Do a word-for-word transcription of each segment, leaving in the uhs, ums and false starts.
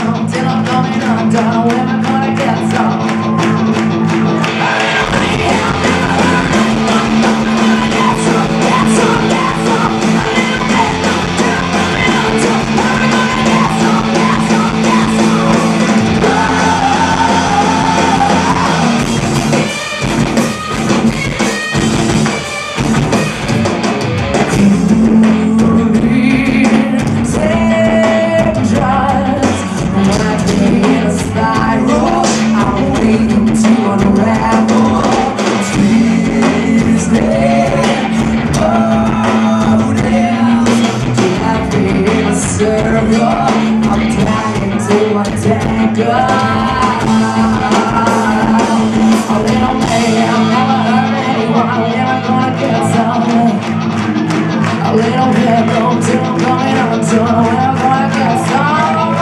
some till I'm coming undone. When am I gonna get some? I'm trying to untangle a little man, never hurt anyone. When am I gonna get some? A little bedroom till I'm coming undone. When am I gonna get some?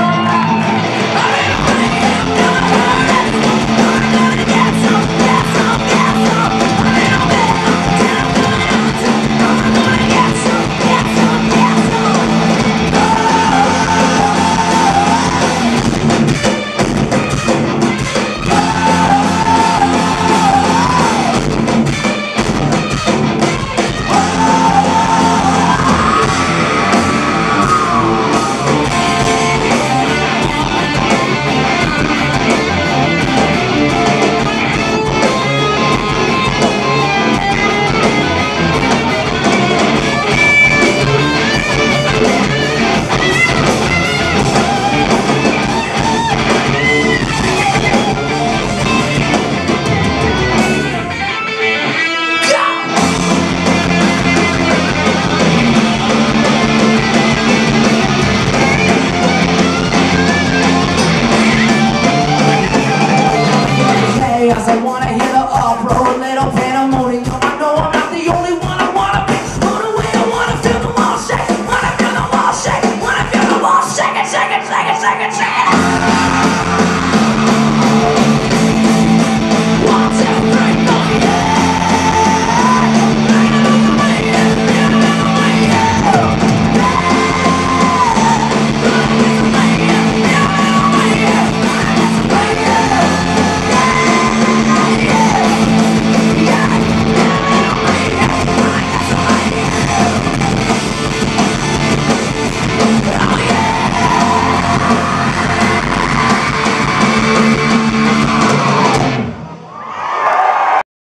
I wanna hear the uproar, a little pandemonium. I know I'm not the only one. I wanna be blown away. I wanna feel the wall shake. Wanna feel the wall shake. Wanna feel the wall shake it, shake it, shake it, shake it, shake it.